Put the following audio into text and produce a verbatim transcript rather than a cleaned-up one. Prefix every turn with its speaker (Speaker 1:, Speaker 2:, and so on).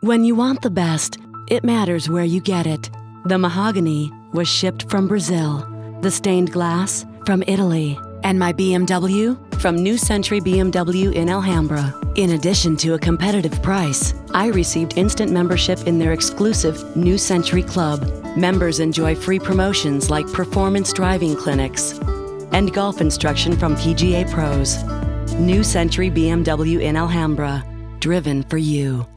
Speaker 1: When you want the best, it matters where you get it. The mahogany was shipped from Brazil, the stained glass from Italy, and my B M W from New Century B M W in Alhambra. In addition to a competitive price, I received instant membership in their exclusive New Century Club. Members enjoy free promotions like performance driving clinics and golf instruction from P G A pros. New Century B M W in Alhambra, driven for you.